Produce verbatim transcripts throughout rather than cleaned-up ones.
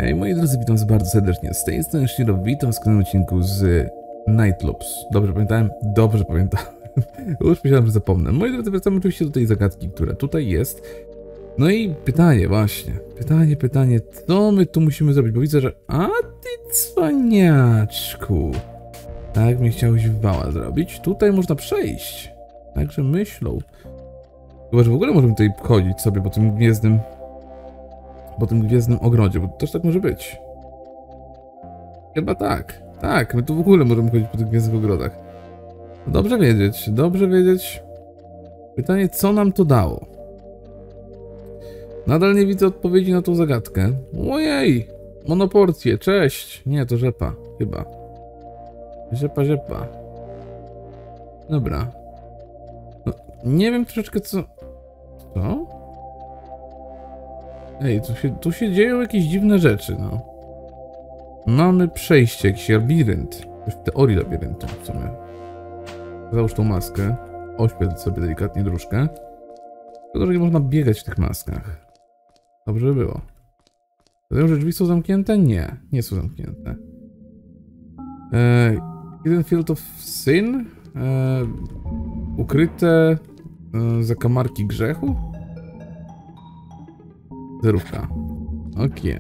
Hej moi drodzy, witam was bardzo serdecznie. Z tej strony Shiro, witam w kolejnym odcinku z Night Loops. Dobrze pamiętałem? Dobrze pamiętam. Już myślałem, że zapomnę. Moi drodzy, wracamy oczywiście do tej zagadki, która tutaj jest. No i pytanie właśnie. Pytanie, pytanie, co my tu musimy zrobić? Bo widzę, że... A ty cwaniaczku. Tak mi chciałeś wała zrobić. Tutaj można przejść. Także myślą. Chyba, że w ogóle możemy tutaj chodzić sobie po tym gwiezdnym... po tym gwiezdnym ogrodzie, bo to też tak może być. Chyba tak. Tak, my tu w ogóle możemy chodzić po tych gwiezdnych ogrodach. Dobrze wiedzieć, dobrze wiedzieć. Pytanie, co nam to dało? Nadal nie widzę odpowiedzi na tą zagadkę. Ojej! Monoporcje, cześć! Nie, to rzepa, chyba. Rzepa, rzepa. Dobra. No, nie wiem troszeczkę co... Co? Ej, tu się, tu się dzieją jakieś dziwne rzeczy, no. Mamy przejście, jakiś labirynt. W teorii labiryntu, w sumie. Załóż tą maskę. Oświetl sobie delikatnie dróżkę. Szkoda, że nie można biegać w tych maskach. Dobrze by było. Zatem, że drzwi są zamknięte? Nie, nie są zamknięte. Eee, Hidden Field of Sin? Eee, ukryte e, zakamarki grzechu? Zerówka. Okej.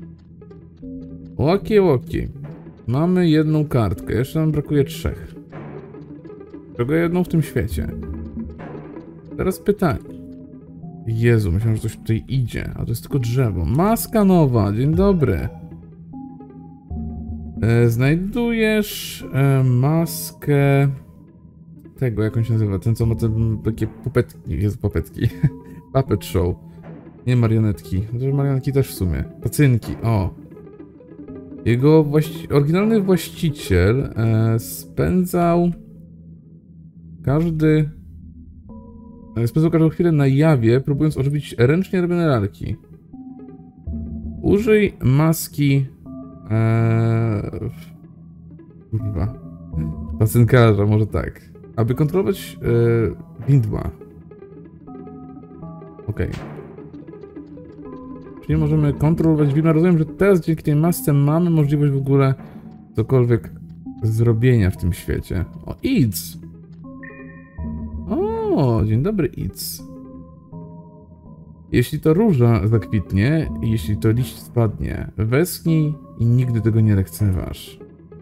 Okej, okej. Mamy jedną kartkę. Jeszcze nam brakuje trzech. Czego jedną w tym świecie? Teraz pytanie. Jezu, myślałem, że coś tutaj idzie. A to jest tylko drzewo. Maska nowa. Dzień dobry. E, znajdujesz e, maskę... Tego, jak on się nazywa? Ten, co ma te takie pupetki. Jezu, pupetki. Puppet show. Nie marionetki. Marionetki też w sumie. Pacynki, o. Jego właści oryginalny właściciel e, spędzał każdy e, spędzał każdą chwilę na jawie, próbując ożywić ręcznie robione lalki. Użyj maski e, kurwa pacynkarza, może tak, aby kontrolować e, widma. Okej. Okay. Czyli możemy kontrolować widma. Rozumiem, że teraz dzięki tej masce mamy możliwość w ogóle cokolwiek zrobienia w tym świecie. O, Ids! O, dzień dobry, Ids. Jeśli to róża zakwitnie, jeśli to liść spadnie, westchnij i nigdy tego nie lekceważ.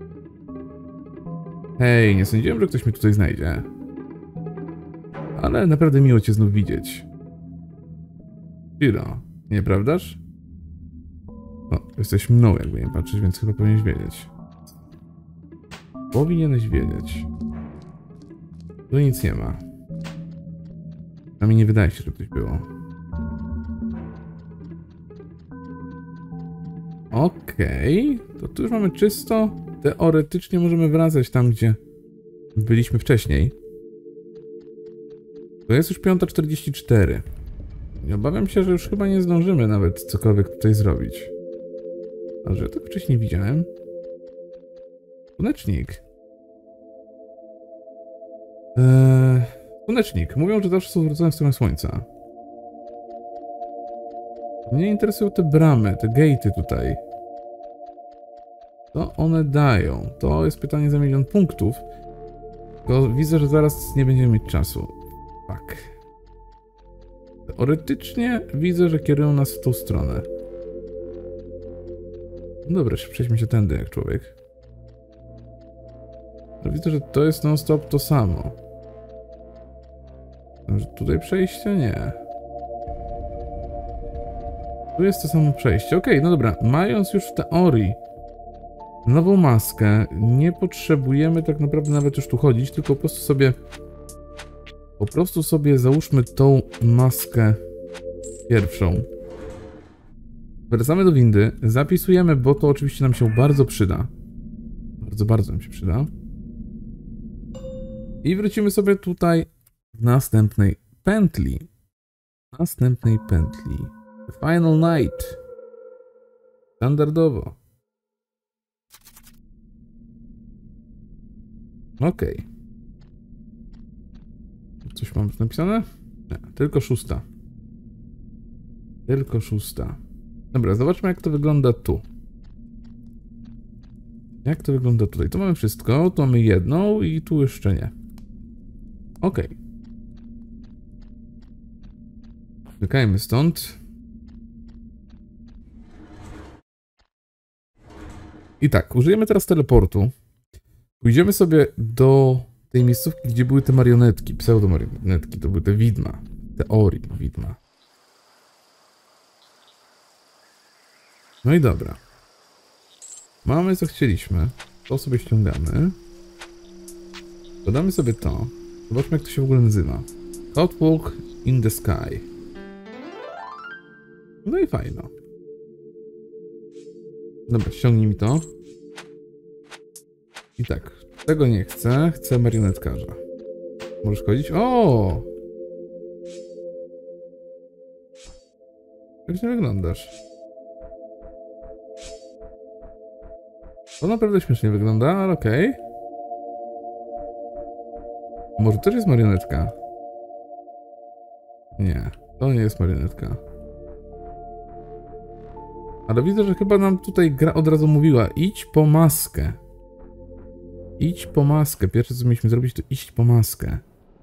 Hej, nie sądziłem, że ktoś mnie tutaj znajdzie. Ale naprawdę miło cię znów widzieć. Shiro. Nieprawdaż? O, jesteś mną, jakby nie patrzeć, więc chyba powinieneś wiedzieć. Powinieneś wiedzieć. Tu nic nie ma. A mi nie wydaje się, że coś było. Okej. Okay. To tu już mamy czysto. Teoretycznie możemy wracać tam, gdzie byliśmy wcześniej. To jest już piąta czterdzieści cztery. I obawiam się, że już chyba nie zdążymy nawet cokolwiek tutaj zrobić. A że ja tak wcześniej widziałem. Słonecznik. Eee, słonecznik. Mówią, że zawsze są zwrócone w stronę słońca. Mnie interesują te bramy, te gatey tutaj. Co one dają? To jest pytanie za milion punktów. Tylko widzę, że zaraz nie będziemy mieć czasu. Fuck. Teoretycznie widzę, że kierują nas w tą stronę. Dobra, przejdźmy się tędy jak człowiek. Ale widzę, że to jest non-stop to samo. Że tutaj przejście? Nie. Tu jest to samo przejście. Okej, okay, no dobra. Mając już w teorii nową maskę, nie potrzebujemy tak naprawdę nawet już tu chodzić, tylko po prostu sobie Po prostu sobie załóżmy tą maskę pierwszą. Wracamy do windy, zapisujemy, bo to oczywiście nam się bardzo przyda. Bardzo, bardzo nam się przyda. I wrócimy sobie tutaj w następnej pętli. Następnej pętli. The Final Night. Standardowo. Okej. Okay. Coś mam napisane? Nie, tylko szósta. Tylko szósta. Dobra, zobaczmy jak to wygląda tu. Jak to wygląda tutaj? Tu mamy wszystko, tu mamy jedną i tu jeszcze nie. Okej. Okay. Klikajmy stąd. I tak, użyjemy teraz teleportu. Pójdziemy sobie do tej miejscówki, gdzie były te marionetki, pseudo-marionetki, to były te widma. Teorii widma. No i dobra. Mamy co chcieliśmy. To sobie ściągamy. Dodamy sobie to. Zobaczmy, jak to się w ogóle nazywa. Catwalk in the Sky. No i fajno. Dobra, ściągnij mi to. I tak, tego nie chcę. Chcę marionetkarza. Możesz chodzić? O! Jak nie wyglądasz? To naprawdę śmiesznie wygląda, ale okej. Okay. Może też jest marionetka? Nie, to nie jest marionetka. Ale widzę, że chyba nam tutaj gra od razu mówiła: idź po maskę. Idź po maskę. Pierwsze, co mieliśmy zrobić, to iść po maskę.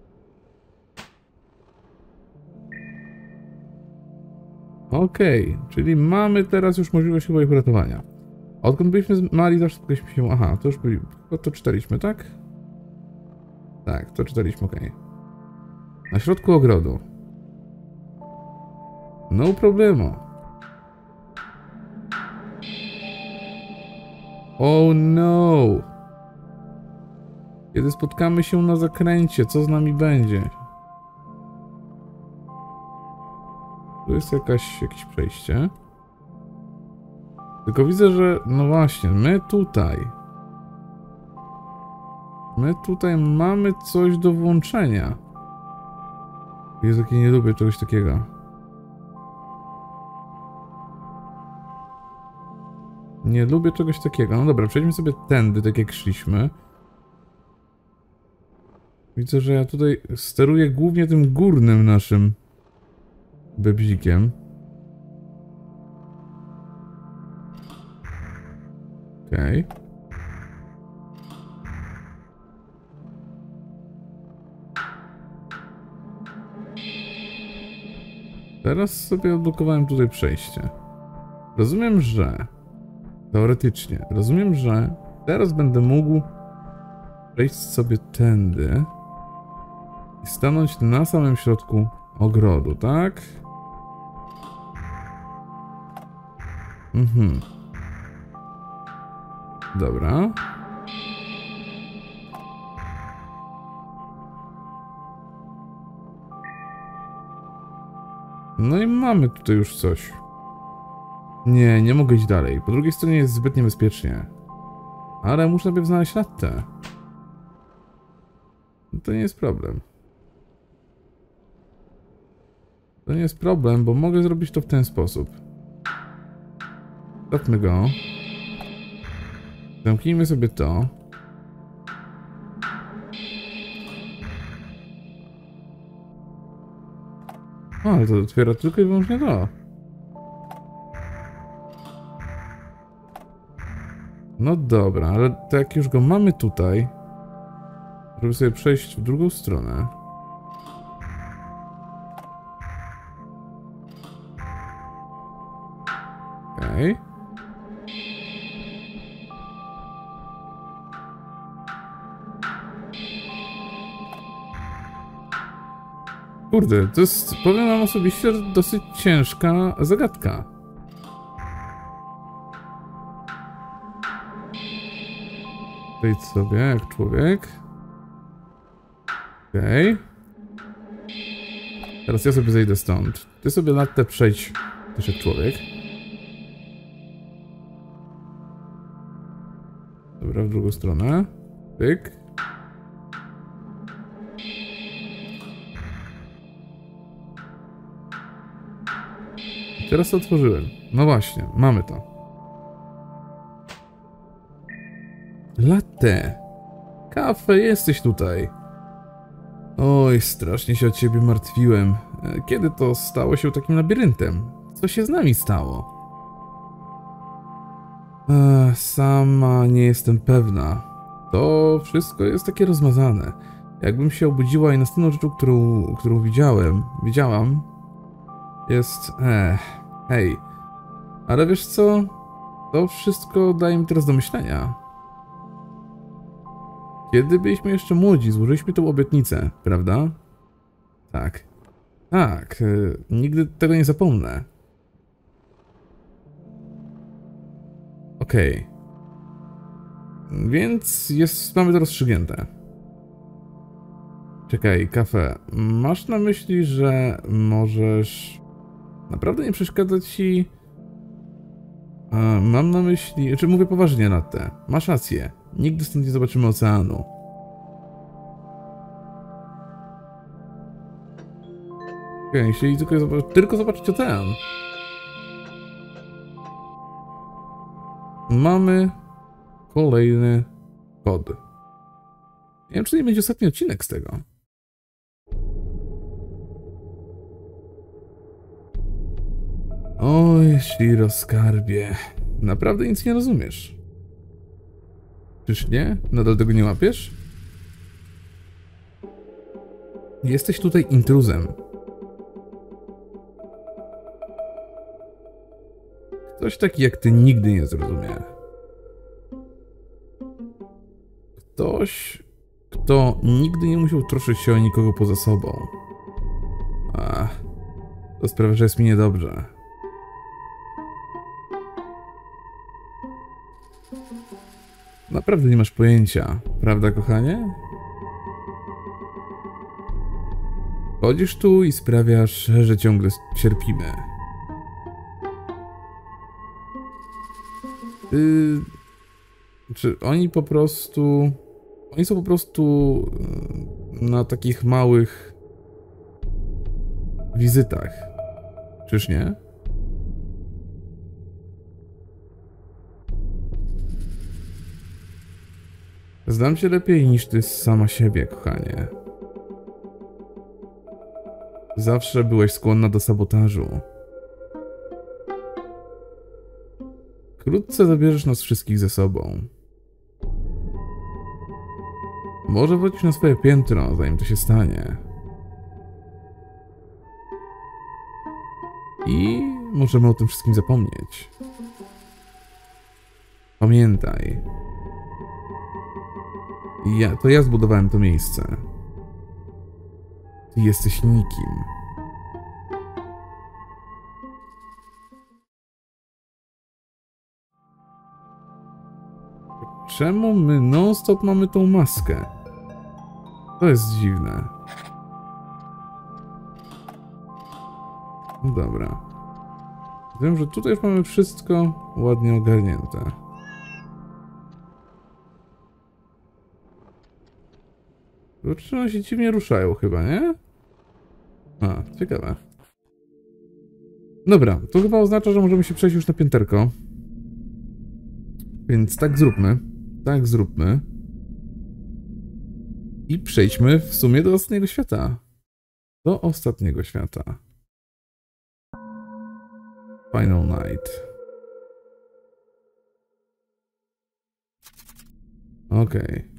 Okej, okay, czyli mamy teraz już możliwość chyba ich uratowania. Odkąd byliśmy mali, zawsze spotkaliśmy się... Aha, to już byli... to czytaliśmy, tak? Tak, to czytaliśmy, okej. Okay. Na środku ogrodu. No problemo. Oh no! Kiedy spotkamy się na zakręcie, co z nami będzie? Tu jest jakaś, jakieś przejście. Tylko widzę, że... No właśnie, my tutaj... My tutaj mamy coś do włączenia. Jezu, jak ja nie lubię czegoś takiego. Nie lubię czegoś takiego. No dobra, przejdźmy sobie tędy, tak jak szliśmy. Widzę, że ja tutaj steruję głównie tym górnym naszym bebzikiem. Okej. Okay. Teraz sobie odblokowałem tutaj przejście. Rozumiem, że... Teoretycznie. Rozumiem, że teraz będę mógł przejść sobie tędy i stanąć na samym środku ogrodu, tak? Mhm. Dobra. No i mamy tutaj już coś. Nie, nie mogę iść dalej. Po drugiej stronie jest zbyt niebezpiecznie. Ale muszę najpierw znaleźć latte. No to nie jest problem. To nie jest problem, bo mogę zrobić to w ten sposób. Stopmy go. Zamknijmy sobie to. O, ale to otwiera tylko i wyłącznie to. No dobra, ale to jak już go mamy tutaj, żeby sobie przejść w drugą stronę. Okej. Okay. Kurde, to jest, powiem wam osobiście, dosyć ciężka zagadka. Wejdź sobie jak człowiek. Okej. Okay. Teraz ja sobie zejdę stąd. Ty sobie latte przejdź też jak człowiek. Dobra, w drugą stronę. Pyk. I teraz to otworzyłem. No właśnie, mamy to. Latte. Kafe, jesteś tutaj. Oj, strasznie się o ciebie martwiłem. Kiedy to stało się takim labiryntem? Co się z nami stało? Ech, sama nie jestem pewna. To wszystko jest takie rozmazane. Jakbym się obudziła i następną rzeczą, którą, którą widziałem, widziałam, jest... Ech, hej. Ale wiesz co? To wszystko daje mi teraz do myślenia. Kiedy byliśmy jeszcze młodzi, złożyliśmy tą obietnicę, prawda? Tak. Tak, yy, nigdy tego nie zapomnę. Okej. Okay. Więc jest, mamy to rozstrzygnięte. Czekaj, kafę. Masz na myśli, że możesz... Naprawdę nie przeszkadza ci... A, mam na myśli... Znaczy mówię poważnie na te. Masz rację. Nigdy stąd nie zobaczymy oceanu. Okej, okay, jeśli tylko, zobac tylko zobaczyć ocean. Mamy kolejny kod. Nie wiem, czy nie będzie ostatni odcinek z tego. Oj, Shiro, skarbie. Naprawdę nic nie rozumiesz. Czyż nie? Nadal tego nie łapiesz? Jesteś tutaj intruzem. Ktoś taki jak ty nigdy nie zrozumie. Ktoś, kto nigdy nie musiał troszczyć się o nikogo poza sobą. Ach, to sprawia, że jest mi niedobrze. Naprawdę nie masz pojęcia, prawda, kochanie? Chodzisz tu i sprawiasz, że ciągle cierpimy. Yy, czy oni po prostu... Oni są po prostu na takich małych wizytach. Czyż nie? Znam cię lepiej niż ty sama siebie, kochanie. Zawsze byłeś skłonna do sabotażu. Wkrótce zabierzesz nas wszystkich ze sobą. Może wrócisz na swoje piętro, zanim to się stanie. I możemy o tym wszystkim zapomnieć. Pamiętaj. Ja, to ja zbudowałem to miejsce. Ty jesteś nikim. Czemu my non-stop mamy tą maskę? To jest dziwne. No dobra. Wiem, że tutaj już mamy wszystko ładnie ogarnięte. Zobaczymy, one się dziwnie ruszają chyba, nie? A, ciekawe. Dobra, to chyba oznacza, że możemy się przejść już na pięterko. Więc tak zróbmy. Tak zróbmy. I przejdźmy w sumie do ostatniego świata. Do ostatniego świata. Final Night. Okej.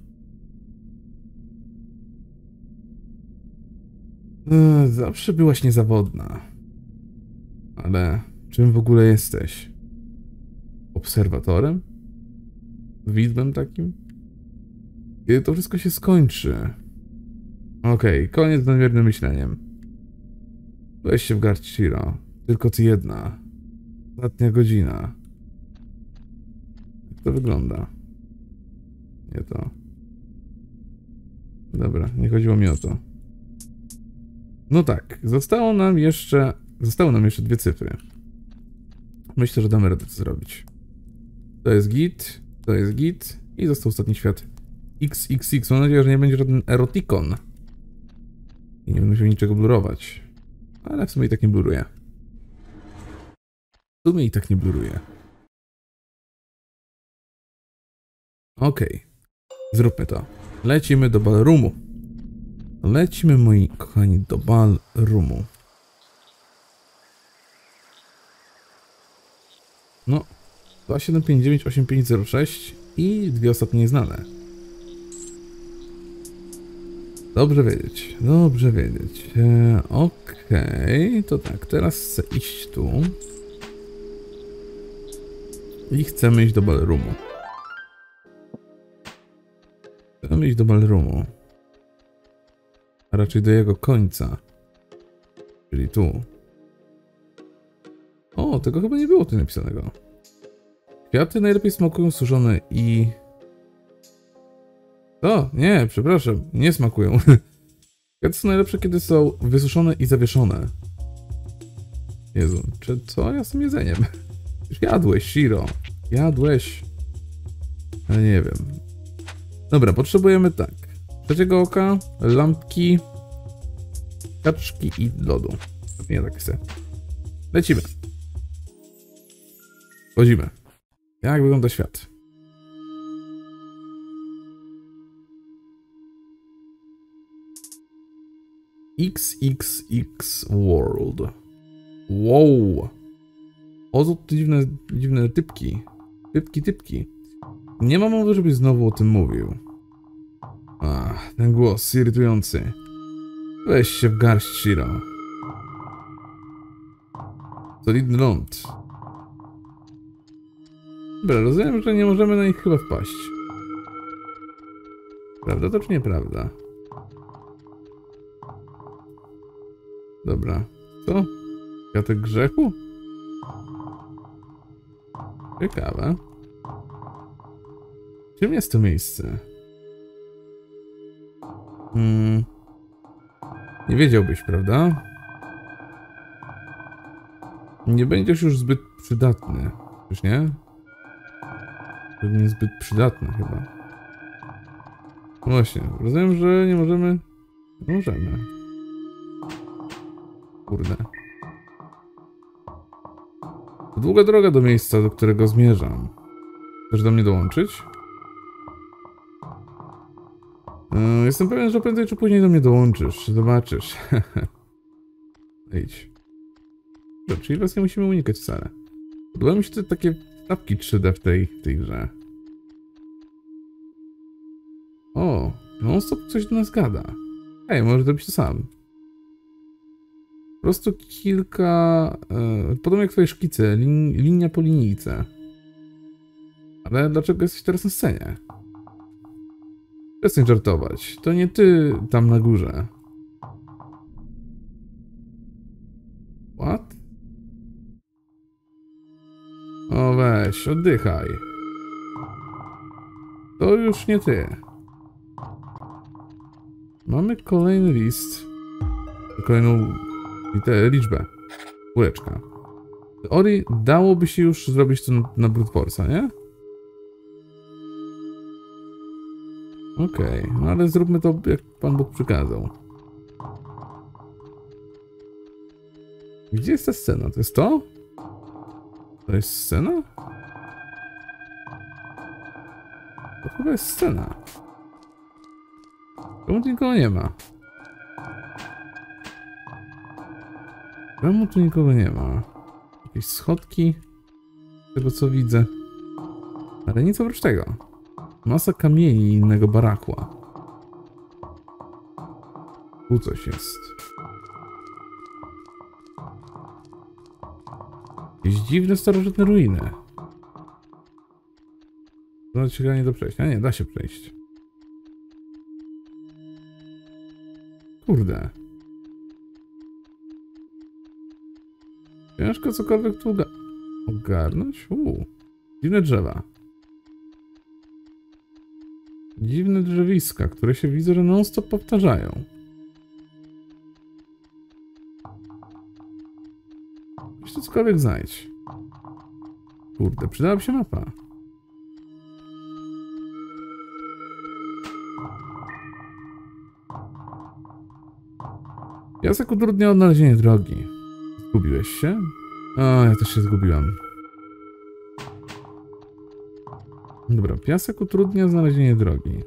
Okay. Zawsze byłaś niezawodna. Ale czym w ogóle jesteś? Obserwatorem? Widmem takim? Kiedy to wszystko się skończy? Okej, okay, koniec z nadmiernym myśleniem. Weź się w garść, Shiro. Tylko ty jedna. Ostatnia godzina. Jak to wygląda? Nie to. Dobra, nie chodziło mi o to. No tak, zostało nam jeszcze... Zostały nam jeszcze dwie cyfry. Myślę, że damy radę to zrobić. To jest git, to jest git i został ostatni świat. X X X. Mam nadzieję, że nie będzie żaden erotikon. I nie będę musiał niczego blurować. Ale w sumie i tak nie bluruję. W sumie i tak nie bluruję. Okej. Okay. Zróbmy to. Lecimy do ballroomu. Lecimy, moi kochani, do ballroomu. No. dwa siedem pięć dziewięć osiem pięć zero sześć i dwie ostatnie nieznane. Dobrze wiedzieć, dobrze wiedzieć. E, Okej, okay. To tak, teraz chcę iść tu. I chcemy iść do ballroomu. Chcemy iść do ballroomu. A raczej do jego końca. Czyli tu. O, tego chyba nie było tu napisanego. Kwiaty najlepiej smakują suszone i... O, nie, przepraszam, nie smakują. Kwiaty są najlepsze, kiedy są wysuszone i zawieszone. Jezu, czy co ja z tym jedzeniem? Już jadłeś, Shiro. Jadłeś. Ale nie wiem. Dobra, potrzebujemy tak. Trzeciego oka, lampki, kaczki i lodu. Nie tak chcę. Lecimy. Chodzimy. Jak wygląda świat? X X X World. Wow. O, to dziwne, dziwne typki. Typki, typki. Nie ma mowy, żebyś znowu o tym mówił. Ach, ten głos irytujący. Weź się w garść, Shiro. Solidny ląd. Dobra, rozumiem, że nie możemy na nich chyba wpaść. Prawda to czy nieprawda? Dobra. Co? Kwiatek grzechu? Ciekawe. Czym jest to miejsce? Hmm. Nie wiedziałbyś, prawda? Nie będziesz już zbyt przydatny. Już nie? Pewnie zbyt przydatny chyba. Właśnie, rozumiem, że nie możemy... Nie możemy. Kurde. To długa droga do miejsca, do którego zmierzam. Chcesz do mnie dołączyć? Yy, jestem pewien, że prędzej czy później do mnie dołączysz. Zobaczysz. Idź. Dobrze, czyli was nie musimy unikać wcale. Podobają mi się te takie tapki trzy D w tej, w tej grze. O, non stop coś do nas gada. Ej, możesz zrobić to sam. Po prostu kilka... Yy, podobnie jak twoje szkice, lin, linia po linijce. Ale dlaczego jesteś teraz na scenie? Przestań żartować. To nie ty tam na górze. What? O weź, oddychaj. To już nie ty. Mamy kolejny list. Kolejną literę, liczbę. Kuleczka. W teorii dałoby się już zrobić to na, na brute force'a, nie? Okej, okay, no ale zróbmy to, jak Pan Bóg przykazał. Gdzie jest ta scena? To jest to? To jest scena? To chyba jest scena. Czemu tu nikogo nie ma? Czemu tu nikogo nie ma? Jakieś schodki? Z tego co widzę. Ale nic oprócz tego. Masa kamieni i innego barakła. Tu coś jest. Jakieś dziwne, starożytne ruiny. To się chyba nie do przejścia. A nie, da się przejść. Kurde. Ciężko cokolwiek tu ogarnąć. Uuu. Dziwne drzewa. Dziwne drzewiska, które się widzę, że non-stop powtarzają. Weź to cokolwiek znajdź. Kurde, przydałaby się mapa. Piasek utrudnia odnalezienie drogi. Zgubiłeś się? O, ja też się zgubiłam. Dobra, piasek utrudnia znalezienie drogi.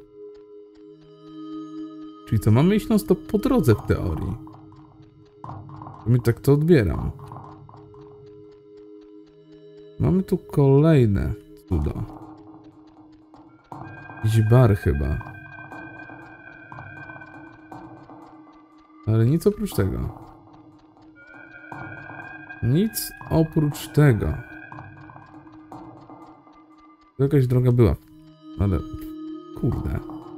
Czyli co, mamy iść non stop po drodze w teorii. Mi tak to odbieram. Mamy tu kolejne cuda. Jakiś bar chyba. Ale nic oprócz tego. Nic oprócz tego. To jakaś droga była. Ale... Kurde.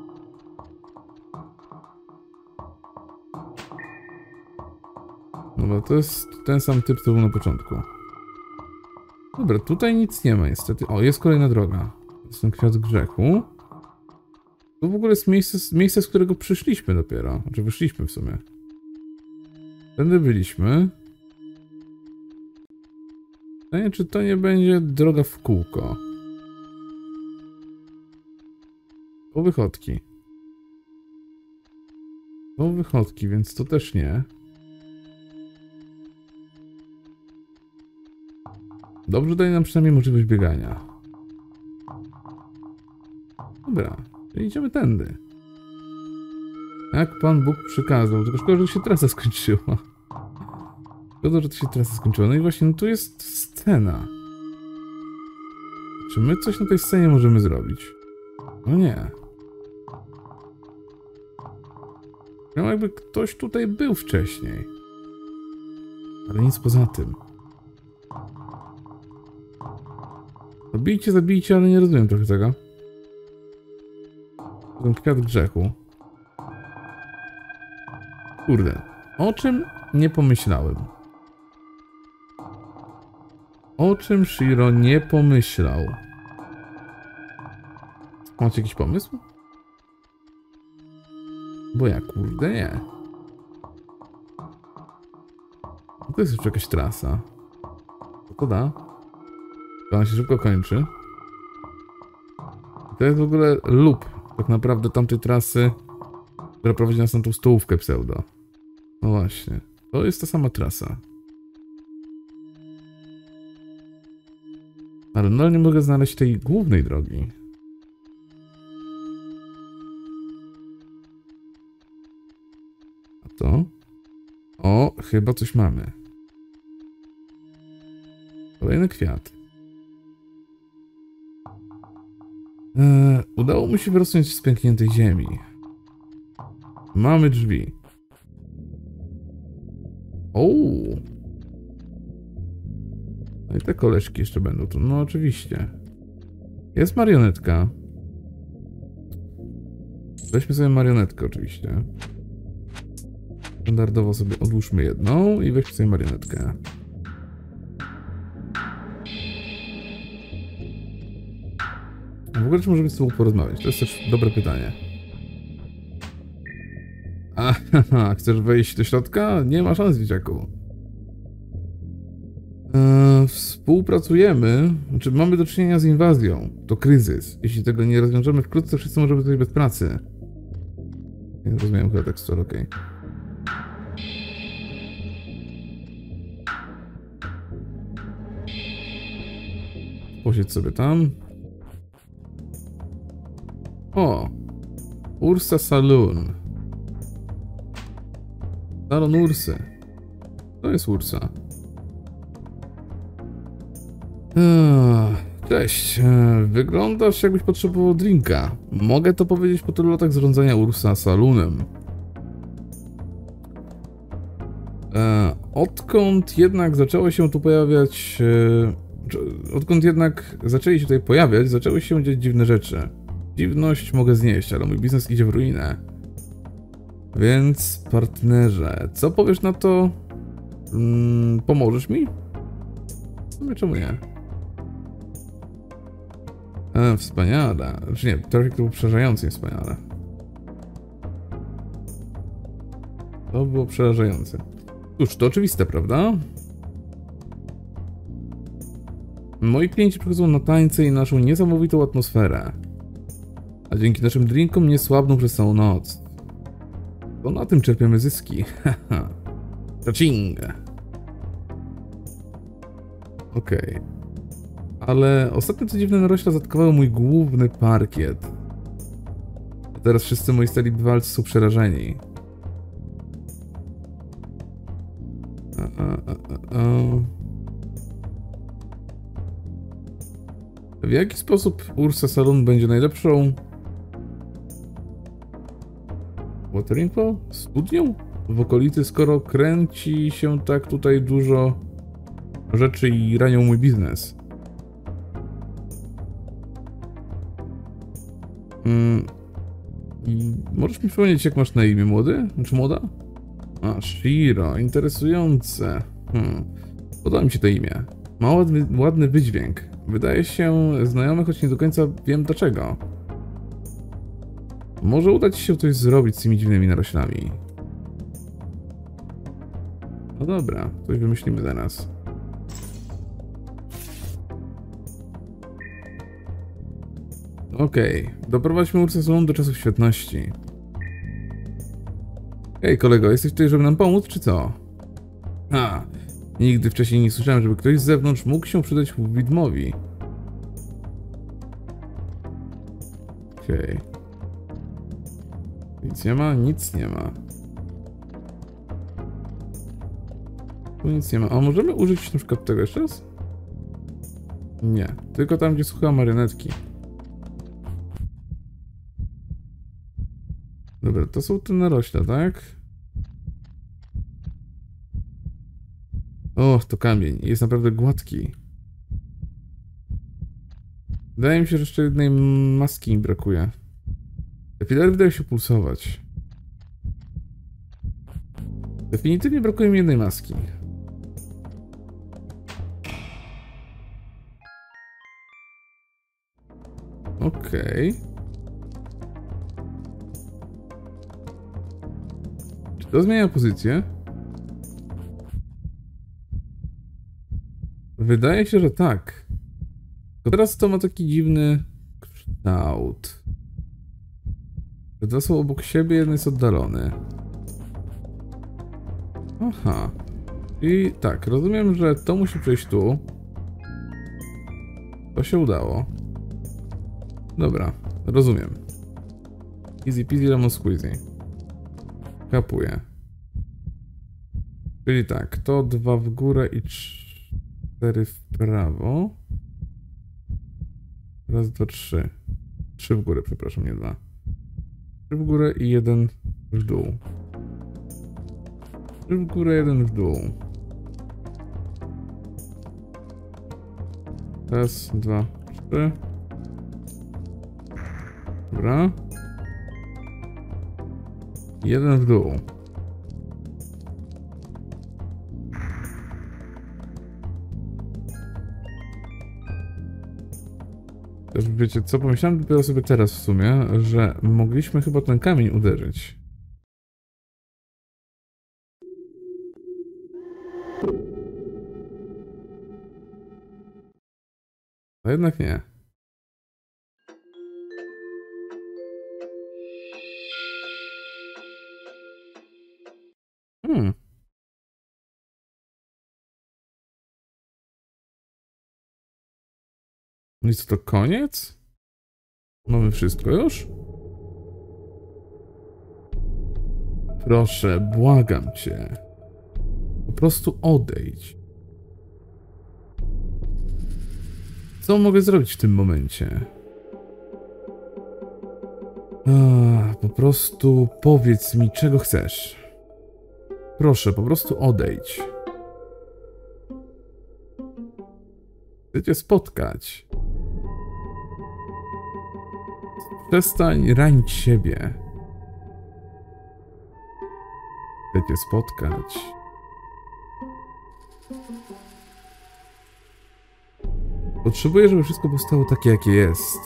Dobra, to jest ten sam typ, co był na początku. Dobra, tutaj nic nie ma niestety. O, jest kolejna droga. To jest ten kwiat grzechu. To w ogóle jest miejsce, miejsce, z którego przyszliśmy dopiero. Znaczy wyszliśmy w sumie. Wtedy byliśmy. Pytanie, czy to nie będzie droga w kółko? To wychodki. To wychodki, więc to też nie. Dobrze, daje nam przynajmniej możliwość biegania. Dobra, to idziemy tędy. Jak Pan Bóg przykazał. Tylko szkoda, że się trasa skończyła. Szkoda, że to się trasa skończyła. No i właśnie, no tu jest scena. Czy my coś na tej scenie możemy zrobić? No nie. No jakby ktoś tutaj był wcześniej. Ale nic poza tym. No bijcie, zabijcie, ale nie rozumiem trochę tego. Ten kwiat grzechu. Kurde. O czym nie pomyślałem? O czym Shiro nie pomyślał? Macie jakiś pomysł? Bo ja kurde nie. To jest jeszcze jakaś trasa. Co to da? To ona się szybko kończy. To jest w ogóle loop tak naprawdę tamtej trasy, która prowadzi nas na tą stołówkę pseudo. No właśnie. To jest ta sama trasa. Ale no nie mogę znaleźć tej głównej drogi. A to? O, chyba coś mamy. Kolejny kwiat. Eee, udało mu się wyrosnąć z pękniętej ziemi. Mamy drzwi. Ouu. No i te koleżki jeszcze będą tu. No oczywiście. Jest marionetka. Weźmy sobie marionetkę oczywiście. Standardowo sobie odłóżmy jedną i weźmy sobie marionetkę. W ogóle czy możemy z tobą porozmawiać? To jest też dobre pytanie. Aha, chcesz wejść do środka? Nie ma szans, dzieciaku. Eee, współpracujemy, znaczy mamy do czynienia z inwazją. To kryzys. Jeśli tego nie rozwiążemy wkrótce, wszyscy możemy być bez pracy. Nie rozumiem chyba tekstu, ale okej. Posiedź sobie tam. O! Ursa Saloon. Salon Ursy. To jest Ursa. Eee, cześć. Eee, wyglądasz jakbyś potrzebował drinka. Mogę to powiedzieć po tylu latach zarządzania Ursa Saloonem. Eee, odkąd jednak zaczęło się tu pojawiać... Eee, odkąd jednak zaczęli się tutaj pojawiać, zaczęły się dziać dziwne rzeczy. Dziwność mogę znieść, ale mój biznes idzie w ruinę. Więc, partnerze, co powiesz na to? Hmm, pomożesz mi? No czemu nie? E, wspaniale. Znaczy nie, trochę to było przerażające i wspaniale. To było przerażające. Cóż, to oczywiste, prawda? Moi klienci przychodzą na tańce i naszą niesamowitą atmosferę. A dzięki naszym drinkom nie słabną przez całą noc. To na tym czerpiemy zyski. Haha. Touching. Okej. Okay. Ale ostatnio co dziwne narośla zaatakowały mój główny parkiet. A teraz wszyscy moi stali bywalcy są przerażeni. A, a, a, a. W jaki sposób Ursa Saloon będzie najlepszą watering pole? Studnią? W okolicy, skoro kręci się tak tutaj dużo rzeczy i ranią mój biznes. Mm. I możesz mi przypomnieć, jak masz na imię, młody? Czy młoda? A, Shiro, interesujące. Hmm. Podoba mi się to imię. Ma ładny, ładny wydźwięk. Wydaje się znajomy, choć nie do końca wiem dlaczego. Może uda ci się coś zrobić z tymi dziwnymi naroślami. No dobra, coś wymyślimy zaraz. Okej, okay. Doprowadźmy Ursę Saloon do czasów świetności. Hej kolego, jesteś tutaj, żeby nam pomóc, czy co? Ha! Nigdy wcześniej nie słyszałem, żeby ktoś z zewnątrz mógł się przydać widmowi. Okej. Okay. Nic nie ma, nic nie ma. Tu nic nie ma. A możemy użyć na przykład tego jeszcze raz? Nie, tylko tam, gdzie słucham marionetki. Dobra, to są te narośla, tak? O, to kamień. Jest naprawdę gładki. Wydaje mi się, że jeszcze jednej maski mi brakuje. Te filary wydają się pulsować. Definitywnie brakuje mi jednej maski. Okej. Okay. Czy to zmienia pozycję? Wydaje się, że tak. Tylko teraz to ma taki dziwny kształt. Te dwa są obok siebie, jeden jest oddalony. Aha. I tak, rozumiem, że to musi przejść tu. To się udało. Dobra, rozumiem. Easy peasy lemon squeezy. Kapuję. Czyli tak, to dwa w górę i cztery w prawo. Raz, dwa, trzy. Trzy w górę, przepraszam, nie dwa. Trzy w górę i jeden w dół. Trzy w górę, jeden w dół. Raz, dwa, trzy. Dobra. Jeden w dół. Też wiecie co, pomyślałem dopiero sobie teraz w sumie, że mogliśmy chyba ten kamień uderzyć. A jednak nie. Hmm. No i co, to koniec? Mamy wszystko już? Proszę, błagam cię. Po prostu odejdź. Co mogę zrobić w tym momencie? Ah, po prostu powiedz mi, czego chcesz. Proszę, po prostu odejdź. Chcę cię spotkać. Przestań ranić siebie. Chcę cię spotkać. Potrzebuję, żeby wszystko powstało takie, jakie jest.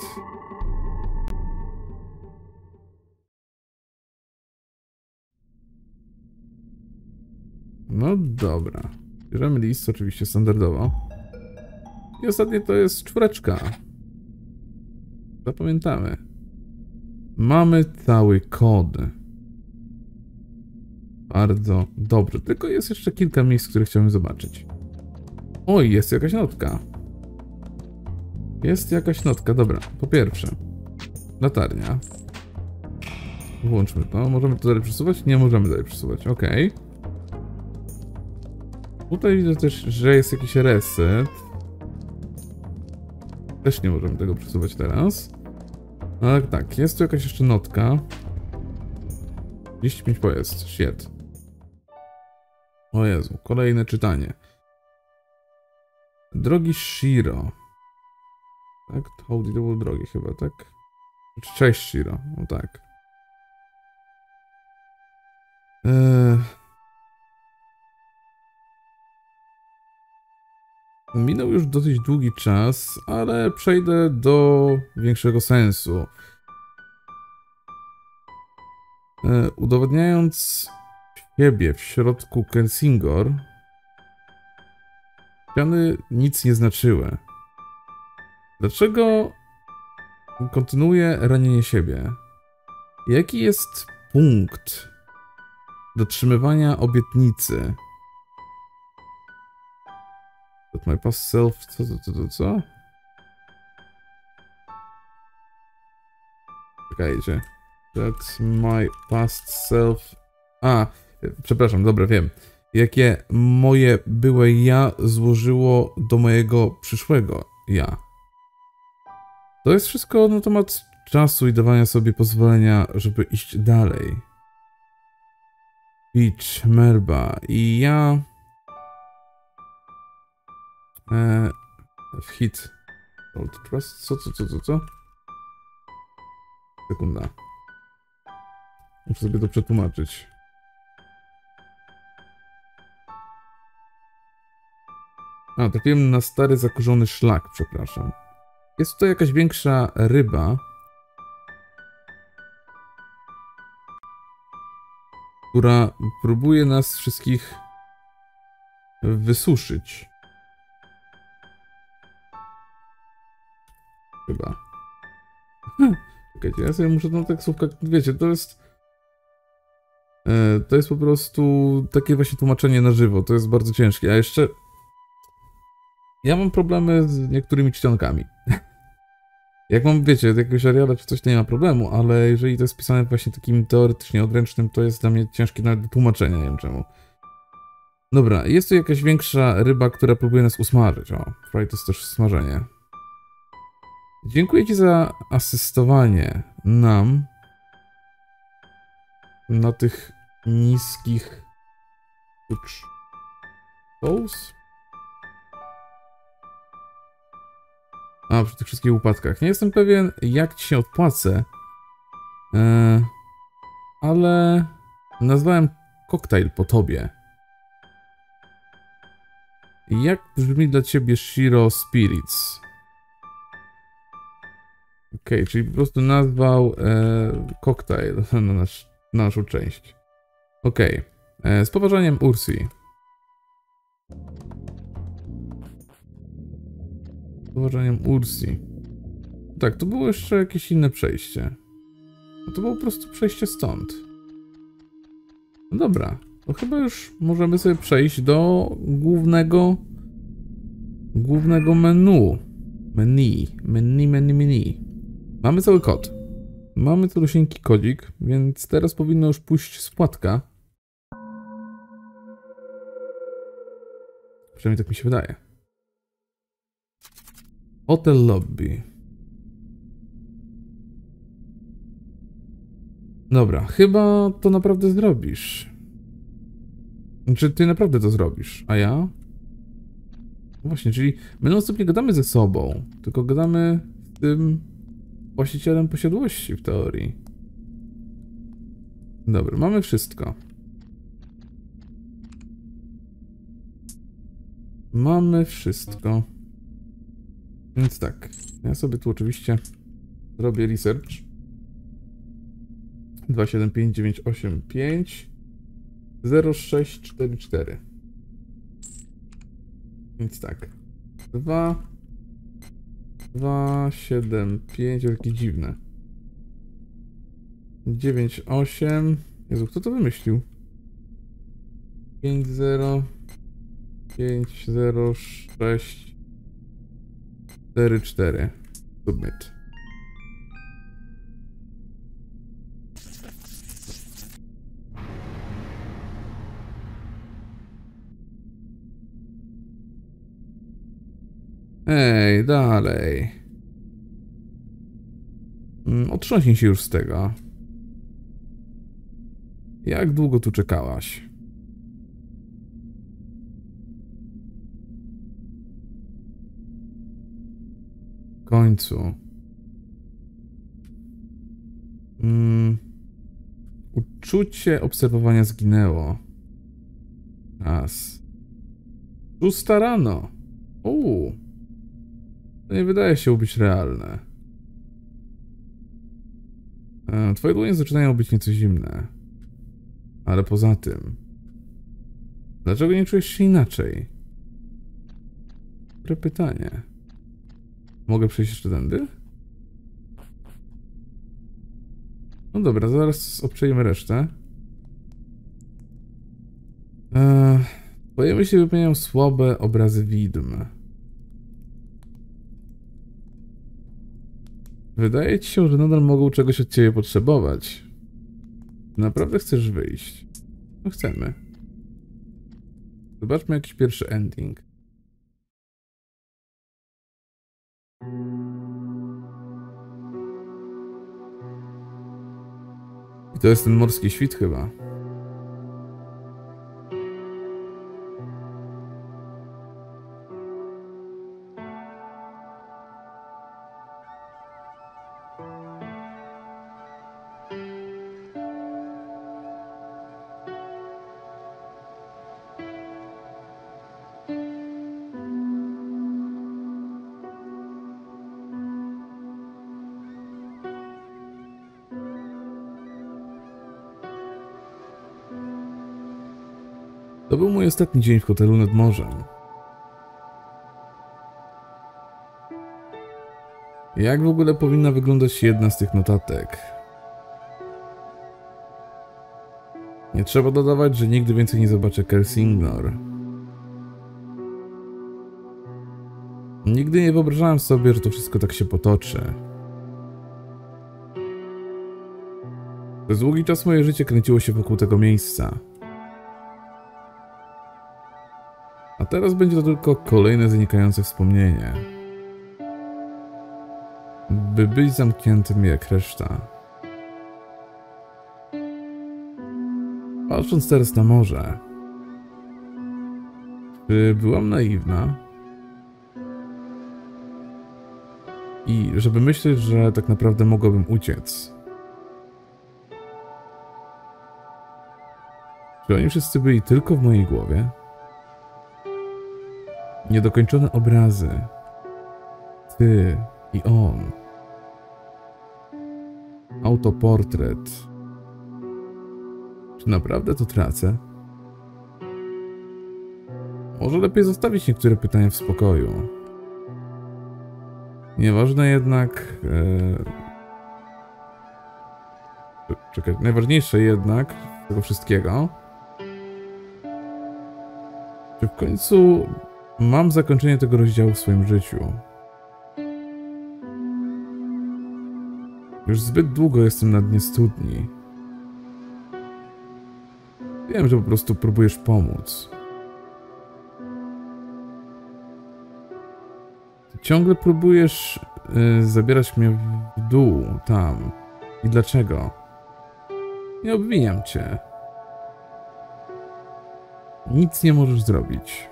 No dobra. Bierzemy list, oczywiście standardowo. I ostatnie to jest czwóreczka. Zapamiętamy. Mamy cały kod. Bardzo dobrze. Tylko jest jeszcze kilka miejsc, które chciałbym zobaczyć. Oj, jest jakaś notka. Jest jakaś notka. Dobra, po pierwsze. Latarnia. Włączmy to. Możemy to dalej przesuwać? Nie możemy dalej przesuwać. Ok. Tutaj widzę też, że jest jakiś reset. Też nie możemy tego przesuwać teraz. Ale tak, jest tu jakaś jeszcze notka. trzydzieści pięć pojazd, shit. O Jezu, kolejne czytanie. Drogi Shiro. Tak, Howdy to było drogi chyba, tak? Cześć Shiro, no tak. Eee... Minął już dosyć długi czas, ale przejdę do większego sensu. Eee, udowodniając siebie w środku Kelsingor, ściany nic nie znaczyły. Dlaczego kontynuuję ranienie siebie? Jaki jest punkt dotrzymywania obietnicy? That my past self... Co, co, co, co, co? Czekajcie. That my past self... A, przepraszam, dobra, wiem. Jakie moje byłe ja złożyło do mojego przyszłego ja. To jest wszystko na temat czasu i dawania sobie pozwolenia, żeby iść dalej. Peach, Merba i ja... Eee, w hit. Old Trust, co, co, co, co, co? Sekunda. Muszę sobie to przetłumaczyć. A, trafiłem na stary, zakurzony szlak, przepraszam. Jest tutaj jakaś większa ryba. Która próbuje nas wszystkich wysuszyć. Chyba. Hm. Czekajcie, ja sobie muszę tą taksówkę... Wiecie, to jest... E, to jest po prostu takie właśnie tłumaczenie na żywo. To jest bardzo ciężkie. A jeszcze... Ja mam problemy z niektórymi czcionkami. Jak mam, wiecie, jakiegoś Ariala czy coś, to nie ma problemu, ale jeżeli to jest pisane właśnie takim teoretycznie odręcznym, to jest dla mnie ciężkie nawet do tłumaczenia, nie wiem czemu. Dobra, jest tu jakaś większa ryba, która próbuje nas usmażyć. O, fry to jest też smażenie. Dziękuję ci za asystowanie nam na tych niskich ucztów. A, przy tych wszystkich upadkach. Nie jestem pewien, jak ci się odpłacę, eee, ale nazwałem koktajl po tobie. Jak brzmi dla ciebie Shiro Spirits? Okej, okay, czyli po prostu nazwał e, koktajl na, nasz, na naszą część. Okej, okay. Z poważaniem Ursi. Z poważaniem Ursi. Tak, to było jeszcze jakieś inne przejście. No to było po prostu przejście stąd. No dobra, to chyba już możemy sobie przejść do głównego głównego menu. Menu, menu, menu, menu. Mamy cały kod. Mamy calusieńki kodzik, więc teraz powinno już pójść spłatka. Przynajmniej tak mi się wydaje. Hotel lobby. Dobra, chyba to naprawdę zrobisz. Czy ty naprawdę to zrobisz? A ja? Właśnie, czyli my non stop nie gadamy ze sobą, tylko gadamy z tym właścicielem posiadłości w teorii. Dobra, mamy wszystko. Mamy wszystko. Więc tak, ja sobie tu oczywiście zrobię research. dwa siedem pięć dziewięć osiem pięć zero sześć cztery cztery. Więc tak. dwa dwa siedem pięć, jakie dziwne. dziewięć osiem. Jezu, kto to wymyślił? pięć zero pięć zero sześć cztery cztery. Submit. Ej, dalej. Mm, Otrząśnij się już z tego. Jak długo tu czekałaś? W końcu. Mm. Uczucie obserwowania zginęło. Raz. Szósta rano. Uuu. To nie wydaje się być realne. E, Twoje dłonie zaczynają być nieco zimne. Ale poza tym... Dlaczego nie czujesz się inaczej? Dobre pytanie. Mogę przejść jeszcze tędy? No dobra, zaraz obczajmy resztę. Eee, twoje myśli wypełniają słabe obrazy widm. Wydaje ci się, że nadal mogą czegoś od ciebie potrzebować. Naprawdę chcesz wyjść? No chcemy. Zobaczmy jakiś pierwszy ending. I to jest ten morski świt chyba. To był mój ostatni dzień w hotelu nad morzem. Jak w ogóle powinna wyglądać jedna z tych notatek? Nie trzeba dodawać, że nigdy więcej nie zobaczę Kelsignor. Nigdy nie wyobrażałem sobie, że to wszystko tak się potoczy. Przez długi czas moje życie kręciło się wokół tego miejsca. A teraz będzie to tylko kolejne zanikające wspomnienie. By być zamkniętym jak reszta. Patrząc teraz na morze, czy byłam naiwna? I żeby myśleć, że tak naprawdę mogłabym uciec. Czy oni wszyscy byli tylko w mojej głowie? Niedokończone obrazy. Ty i on. Autoportret. Czy naprawdę to tracę? Może lepiej zostawić niektóre pytania w spokoju. Nieważne jednak... E... Czekaj, najważniejsze jednak z tego wszystkiego... Czy w końcu mam zakończenie tego rozdziału w swoim życiu? Już zbyt długo jestem na dnie studni. Wiem, że po prostu próbujesz pomóc. Ty ciągle próbujesz yy, zabierać mnie w dół, tam. I dlaczego? Nie obwiniam cię. Nic nie możesz zrobić.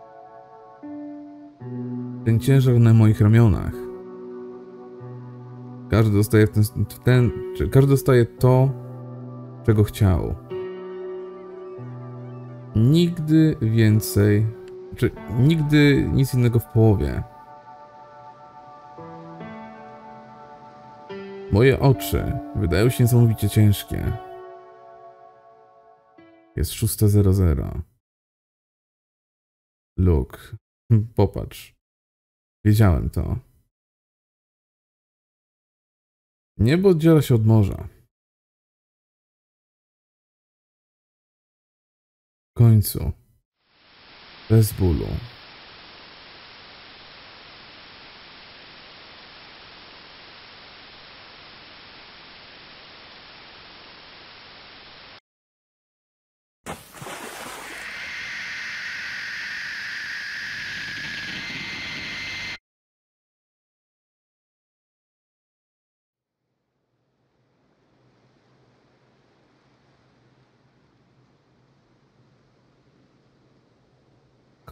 Ten ciężar na moich ramionach. Każdy dostaje w ten, w ten, czy każdy dostaje to, czego chciał. Nigdy więcej, czy nigdy nic innego w połowie. Moje oczy wydają się niesamowicie ciężkie. Jest szósta zero zero. Luke, popatrz. Wiedziałem to. Niebo oddziela się od morza. W końcu. Bez bólu.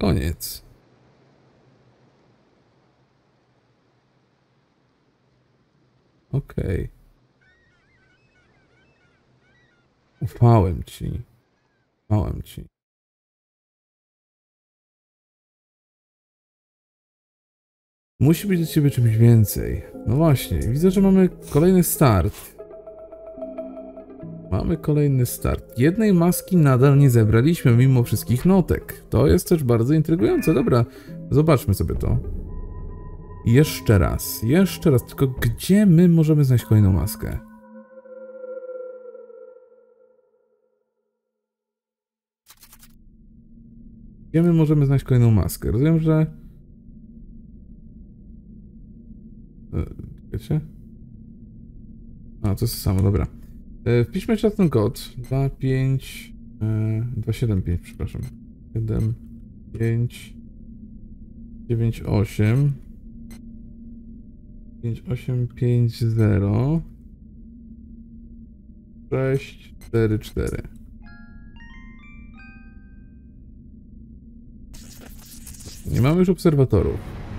koniec. Okej. Okay. Ufałem ci. Ufałem ci. Musi być do ciebie czymś więcej. No właśnie, widzę, że mamy kolejny start. Mamy kolejny start. Jednej maski nadal nie zebraliśmy mimo wszystkich notek. To jest też bardzo intrygujące. Dobra, zobaczmy sobie to. Jeszcze raz, jeszcze raz. Tylko gdzie my możemy znaleźć kolejną maskę? Gdzie my możemy znaleźć kolejną maskę? Rozumiem, że... Wiecie? A, to jest to samo, dobra. Wpiszmy jeszcze ten kod. dwa pięć... dwa siedem pięć, przepraszam. siedem pięć dziewięć osiem pięć osiem pięć zero sześć cztery cztery. Nie mamy już obserwatorów.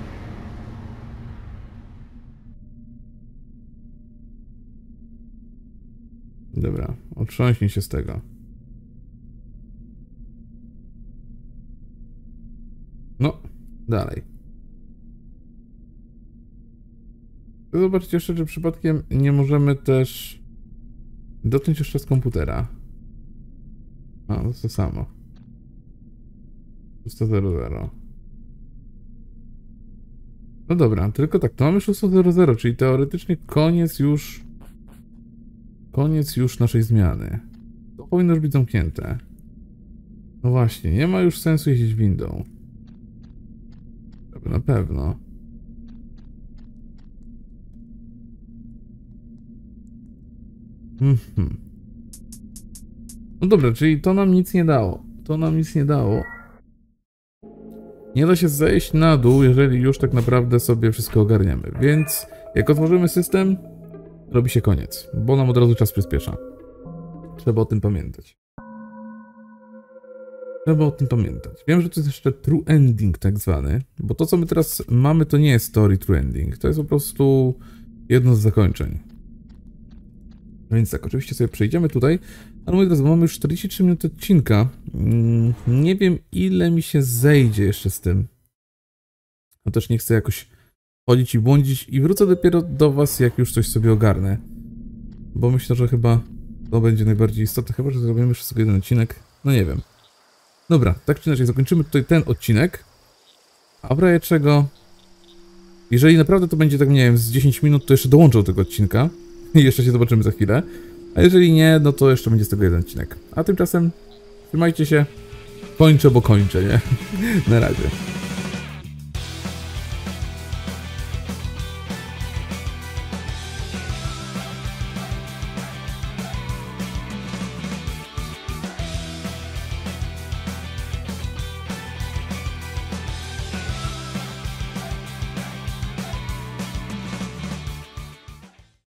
Dobra, otrząśnij się z tego. No, dalej. Zobaczcie jeszcze, czy przypadkiem nie możemy też dotknąć jeszcze z komputera. A, to jest to samo. szósta zero zero. No dobra, tylko tak, to mamy szósta zero zero, czyli teoretycznie koniec już... Koniec już naszej zmiany. To powinno już być zamknięte. No właśnie, nie ma już sensu jeździć windą. Na pewno. Mhm. No dobra, czyli to nam nic nie dało. To nam nic nie dało. Nie da się zejść na dół, jeżeli już tak naprawdę sobie wszystko ogarniemy. Więc jak otworzymy system, robi się koniec, bo nam od razu czas przyspiesza. Trzeba o tym pamiętać. Trzeba o tym pamiętać. Wiem, że to jest jeszcze true ending tak zwany, bo to, co my teraz mamy, to nie jest story true ending. To jest po prostu jedno z zakończeń. Więc tak, oczywiście sobie przejdziemy tutaj. Ale moi drodzy, mamy już czterdzieści trzy minuty odcinka. Nie wiem, ile mi się zejdzie jeszcze z tym. No też nie chcę jakoś chodzić i błądzić i wrócę dopiero do was, jak już coś sobie ogarnę. Bo myślę, że chyba to będzie najbardziej istotne, chyba że zrobimy jeszcze sobie jeden odcinek. No nie wiem. Dobra, tak czy inaczej zakończymy tutaj ten odcinek. A w razie czego, jeżeli naprawdę to będzie tak, nie wiem, z dziesięć minut, to jeszcze dołączę do tego odcinka. I jeszcze się zobaczymy za chwilę. A jeżeli nie, no to jeszcze będzie z tego jeden odcinek. A tymczasem trzymajcie się. Kończę, bo kończę, nie? Na razie.